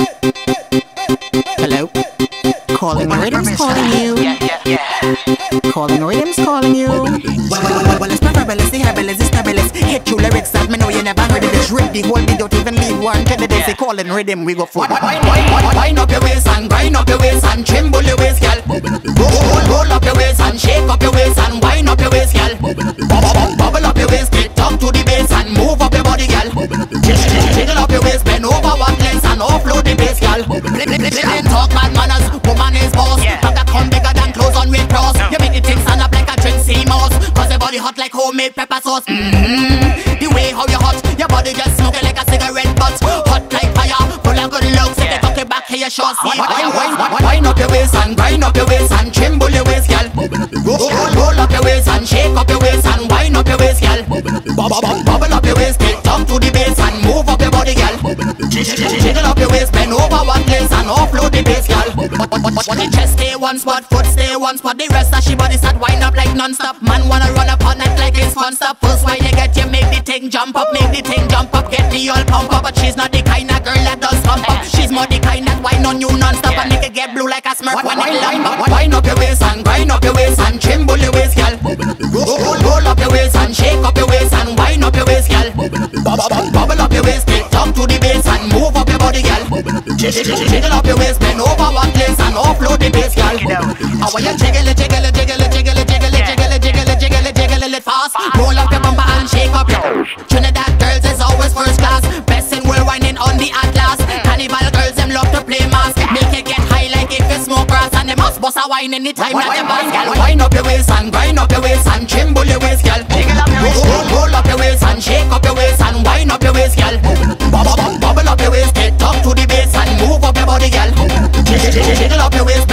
Hello? Calling Rhythms calling you. Calling Rhythms calling you. Well, it's preferable, it's terrible, it's stabilis. Hit you lyrics that me know you never heard of this. Rip the whole video, don't even leave one. Tell the day, say calling Rhythm, we go for wind up your waist and grind up your waist and tremble your waist, girl. Roll up your waist and shake up your waist and wind up your waist, girl. Bubble up your waist, get up to the bass and move up your body, girl. Jiggle up your waist, bend over one place and offload the bass, girl. Talk bad manners, woman is boss. Have that come bigger than clothes on Red Cross. You make the thing stand up like a drink CMOS. Cause your body hot like homemade pepper sauce. The way how you hot, your body just smoking like a cigarette butt. Hot like fire, full of good looks. If you tuck it back here, your shorts. Wind up your waist and grind up your waist and tremble your waist, girl. Roll up your waist and shake up your waist and wind up your waist, girl. Bubble up your waist, get up to the bass and move up your body, girl. Jiggle up your waist, bend over one place and offload the bass, girl. The chest stay one spot, foot stay one spot. The rest of she body start wind up like non-stop. Man wanna run up all night like it's fun stuff. First why you get you make the thing jump up, make the thing jump up, get me all pump up. But she's not the kind of girl that does pump up. She's more the kind that whine on you non-stop and make it get blue like a smurf when it lump up. Wind up your waist and grind up your waist and tremble your waist, girl. Roll up your waist and shake up your waist and wind up your waist, girl. Bubble up your waist, get up to the bass and move up your body, girl. Jiggle up your waist, bend over one place and offload the bass, girl. I want you jiggle it, jiggle it, jiggle it, jiggle it, jiggle it, jiggle it, jiggle it, jiggle it, jiggle it fast. Roll up your bumper and shake up your Trinidad girls is always first class. Best in world whining on the Atlas. Carnival girls them love to play mask. Make it get high like if you smoke grass. And they must bust a wine anytime that they pass, girl. Wind up your waist and grind up your waist and tremble your waist, girl. Roll up your waist and shake up your waist and wind up your waist, girl. Bubble up your waist, get up to the bass and move up your body, girl. Jiggle up your waist,